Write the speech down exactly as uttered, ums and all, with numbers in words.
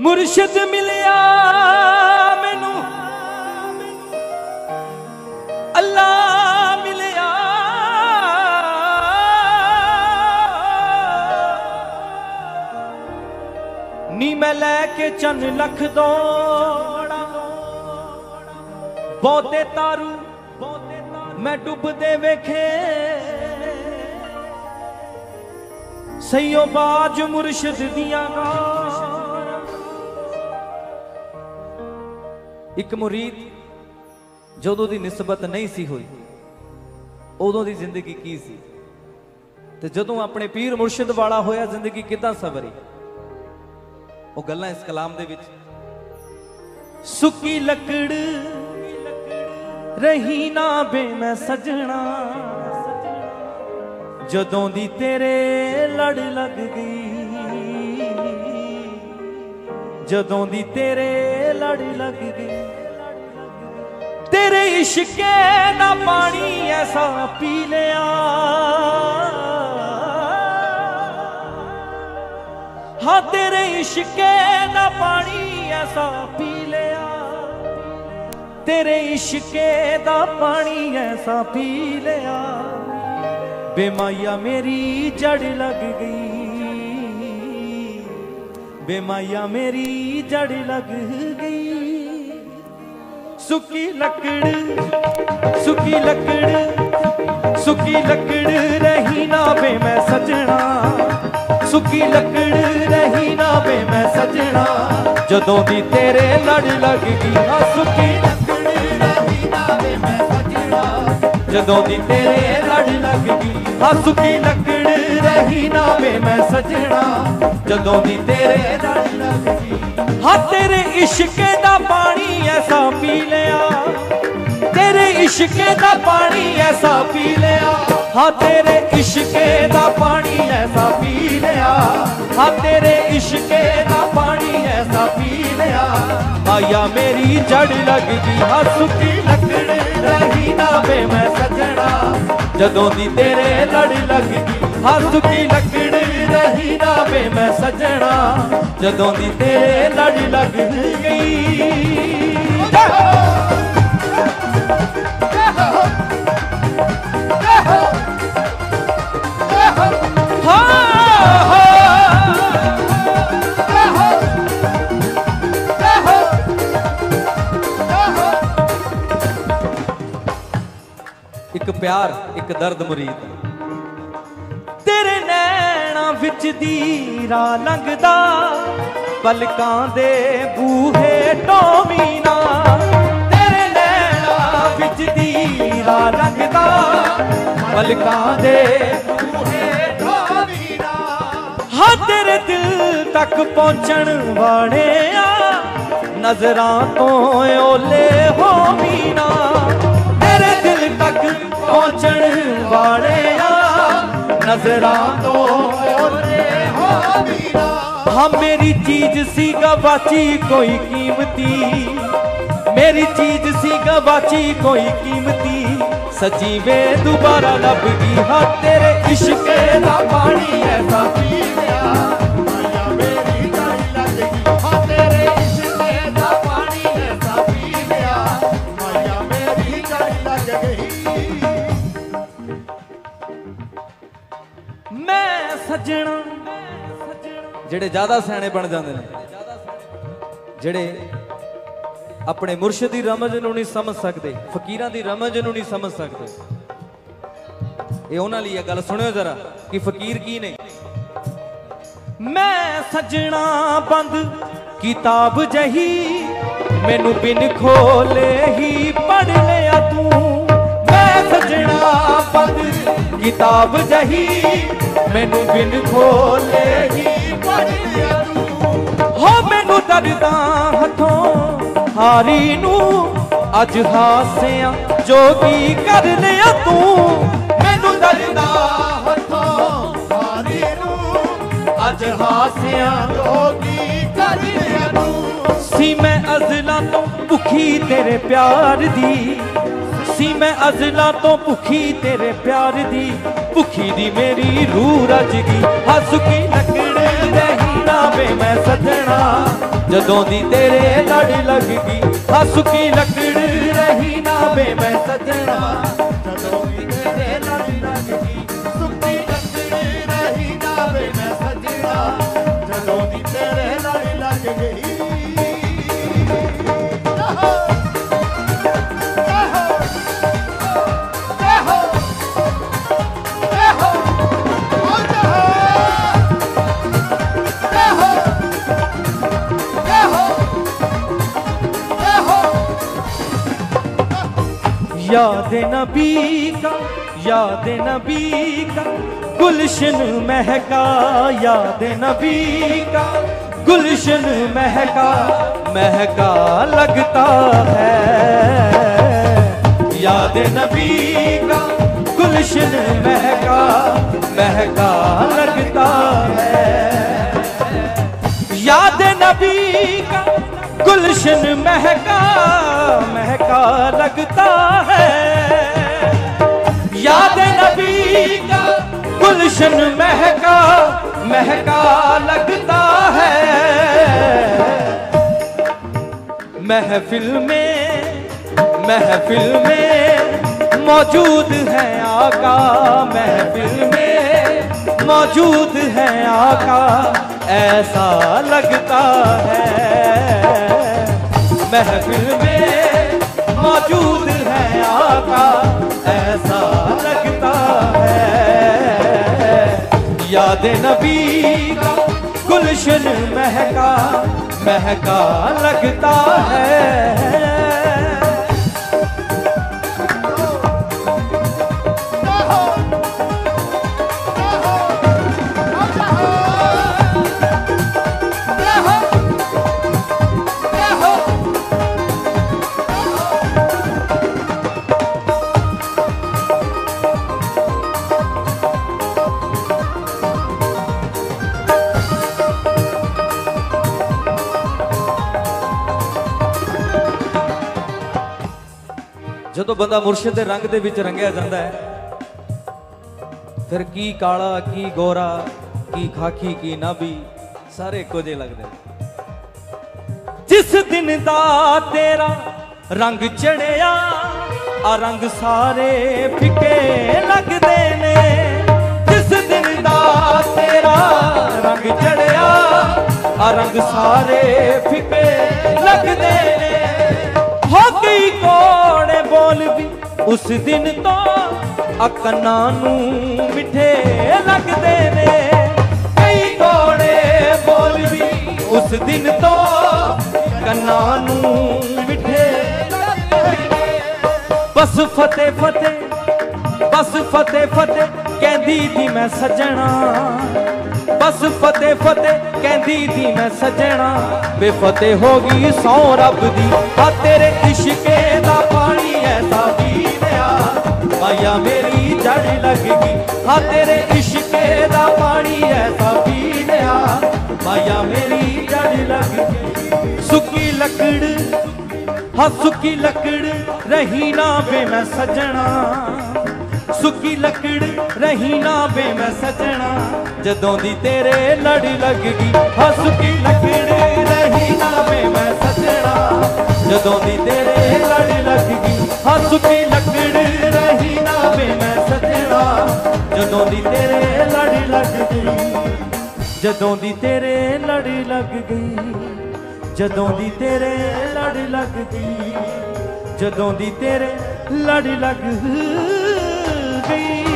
मुर्शिद मिलिया मैनू अल्लाह मिलिया नी मैं लैके चन लख दौड़ा बहुते तारू मैं डुबदे वेखे सईओ बाज मुर्शिद दियां गारां। एक मुरीद जदों दी निस्बत नहीं सी हुई उदों दी जिंदगी की सी ते जदों अपने पीर मुर्शिद वाला होया जिंदगी किदां सवरी। वो गल्लां इस कलाम दे विच सुकी लकड़ रही ना बे मैं सजना जदों दी तेरे लड़ लग गई जदों दी तेरे लड़ लग गई तेरे इश्के दा पानी ऐसा पी लिया हाँ तेरे इश्के दा पानी ऐसा पी लिया तेरे इश्के दा पानी ऐसा पी लिया बेमाया मेरी जड़ लग गई बेमाया मेरी जड़ लग गई सुकी लकड़ सुकी लकड़ सुकी लकड़ रही ना बे मैं सजना सुकी लकड़ रही ना बे मैं सजना जदों दी तेरे लड़ लग गई हाँ सुकी लकड़ रही ना बे मैं सजना जदों दी तेरे लड़ लग गई हाँ सुकी लकड़ रही ना बे मैं सजना जदों दी तेरे लड़ लग गई हाँ तेरे इश्के दा पानी ऐसा पी लिया तेरे इश्के दा पानी ऐसा पी लिया हाँ तेरे इश्के दा पानी ऐसा पी लिया हाँ तेरे इश्के दा पानी ऐसा पी लिया माया मेरी जड़ लग गई हाँ सुकी लकड़ रही ना बे मैं सजना जदों दी तेरे लड़ लग गई हाँ सुकी लकड़ रही ना बे मैं सजना जदों दी तेरे लड़ लग गई। एक प्यार एक दर्द मुरीद तेरे नैना विच दीरा लंघदा पलकां दे बूहे टोमीना तेरे नैना विच दीरा लंघदा पलकां दे बूहे टोमीना हाँ तेरे दिल तक पहुंचण वाले आ नजरां तो ओले हो मीना तेरे दिल तक पहुंचण वाले आ नजरां तो ओले हो मीना हाँ मेरी चीज सी गवाची कोई कीमती मेरी चीज सी गवाची कोई कीमती सची वे दोबारा लब गई हाँ तेरे इश्के दा पानी ऐसा पी लिया माया मेरी जड़ लग गई हाँ तेरे इश्के दा पानी ऐसा पी लिया माया मेरी जड़ लग गई। मैं सजना जेड़े ज्यादा सियाणे बन जाते हैं जेड़े अपने मुर्शिद दी रमज नूं नहीं समझ सकते फकीरां दी रमज नूं नहीं समझ सकते ये उन्हां लई गल सुनियो जरा कि फकीर की ने। मैं सजना बंद किताब जही मैनू बिन खोले ही पढ़ लिया तू मैं सजना बंद किताब जही मैनू बिन खोले ही पढ़ लिया तू हो मैनू दर्दा हथों हारी नू अज हासिया जोगी कर लिया तू मैनू दर्दा हथों हारी नू अज हासिया जोगी कर लिया तू सी मैं अज़ला तो भुखी तेरे प्यार दी सी मैं अज़ला तो भुखी तेरे प्यार दी भुखी दी मेरी रूह रज गई हाँ सुकी लकड़ रही ना बे मैं सजना जदों दी तेरे लड़ लग गई। हाँ सुकी लकड़ रही ना वे मैं सजना, जदों दी तेरे लड़ लग गई। सुकी लकड़ रही ना वे मैं सजना, जदों दी तेरे लड़ लग गई। याद नबी का, याद नबी का गुलशन महका, याद नबी का गुलशन महका, महका लगता है। याद नबी का गुलशन महका, महका लगता है। याद नबी का गुलशन महका, महका लगता है। याद नबी का गुलशन महका, महका लगता है। महफिल में, महफिल में मौजूद है आका, महफिल में मौजूद है आका, ऐसा लगता है। महफिल में मौजूद है आका, ऐसा लगता है। याद नबी का गुलशन महका, महका लगता है। ਜਦੋਂ ਬੰਦਾ ਮੁਰਸ਼ਿਦ ਦੇ ਰੰਗ ਦੇ ਵਿੱਚ ਰੰਗਿਆ ਜਾਂਦਾ ਹੈ, ਫਿਰ ਕੀ ਕਾਲਾ ਕੀ ਗੋਰਾ ਕੀ ਖਾਕੀ ਕੀ ਨਾਭੀ ਸਾਰੇ ਇੱਕੋ ਜਿਹੇ ਲੱਗਦੇ। ਜਿਸ ਦਿਨ ਦਾ ਤੇਰਾ ਰੰਗ ਚੜਿਆ ਆ ਰੰਗ ਸਾਰੇ ਫਿੱਕੇ ਲੱਗਦੇ ਨੇ। ਜਿਸ ਦਿਨ ਦਾ ਤੇਰਾ ਰੰਗ ਚੜਿਆ ਆ ਰੰਗ ਸਾਰੇ ਫਿੱਕੇ ਲੱਗਦੇ ਨੇ। हो गई कोड़े बोल भी उस दिन तो अकना नू मिठे लगदे ने। कई कोड़े बोल भी उस दिन तो कन्ना नू मिठे लगदे ने। बस फतेह फतेह, बस फतेह फतेह कहंदी थी मैं सजना, बस फतेह फतेह कहंदी थी मैं सजना। बेफतेह होगी सौ रब दी, हाँ तेरे इश्के दा पानी ऐसा पी लिया माया मेरी जड़ लग गई। हाँ तेरे इश्के दा पानी ऐसा पी लिया माया मेरी जड़ लग गई। सुकी लकड़, हाँ सुकी लकड़ रही ना वे मैं सजना, सुकी लकड़ रही ना वे मैं सजना। जदों दी तेरे लड़ लग गई। हाँ सुकी लकड़ रही ना वे मैं सजना, जदों दी तेरे लड़ लग गई। हाँ सुकी लकड़ रही ना वे मैं सजना, जदों दी तेरे लड़ लग गई। जदों दी तेरे लड़ लग गई, जदों दी तेरे लड़ लग गई, जदों दी तेरे लड़ लग गई।